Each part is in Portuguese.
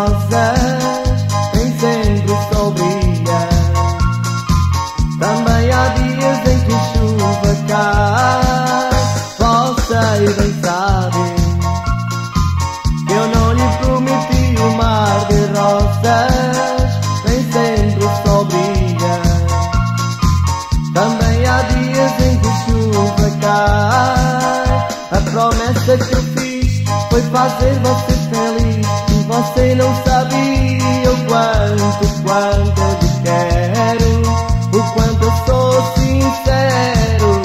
rosas, nem sempre o sol brilha. Também há dias em que a chuva cai. Você bem sabe que eu não lhe prometi um mar de rosas, nem sempre o sol brilha. Também há dias em que a chuva cai. A promessa que eu fiz foi fazer você feliz, e você não sabia o quanto eu lhe quero, o quanto eu sou sincero.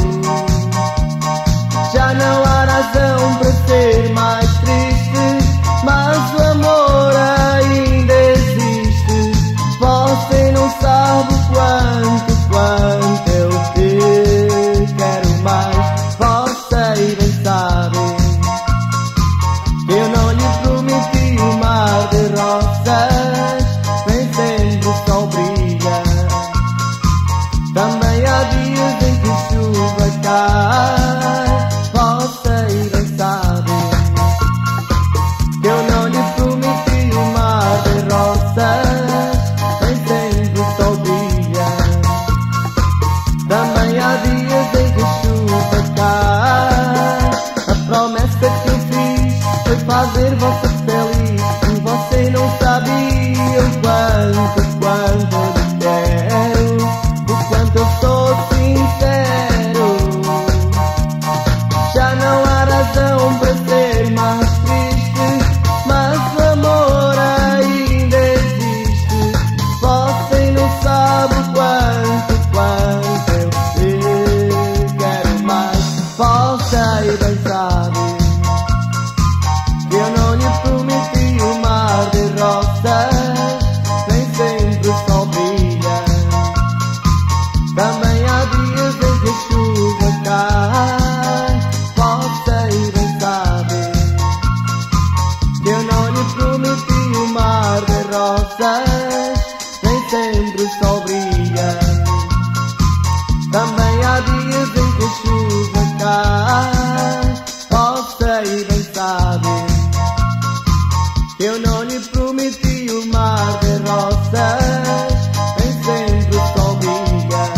Já não há razão para ser mais triste, mas o amor ainda existe. Você não sabe o quanto eu te quero mais. Você bem sabe que eu não lhe prometi um mar de rosas, nem sempre o sol brilha. Também há dias em que a chuva cai. Você bem sabe que eu não lhe prometi um mar de rosas, nem sempre o sol brilha. Também há dias em que a chuva cai. A promessa que eu fiz foi fazer você feliz, e você não sabia o quanto eu lhe quero, o quanto eu sou sincero. Já não há razão para ser mais triste, mas o amor ainda existe. Você não sabe o quanto eu te quero mais. Você bem sabe que eu não lhe prometi um mar de rosas, nem sempre o sol brilha. Também há dias em que a chuva cai. Você bem sabe que eu não lhe prometi um mar de rosas, nem sempre o sol brilha. Também há dias em que a chuva cai. Você bem sabe que eu não lhe prometi um mar de rosas, nem sempre o sol brilha.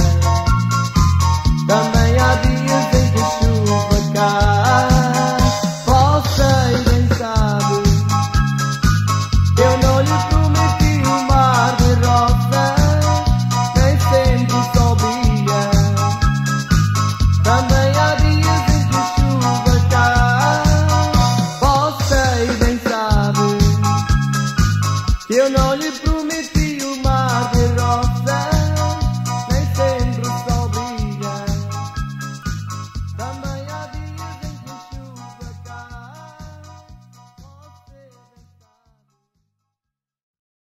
Também há dias em que a chuva cai. Você bem sabe que eu não lhe prometi um mar de rosas, nem sempre o sol brilha. Também há dias em que a chuva cai. Você bem sabe que eu não lhe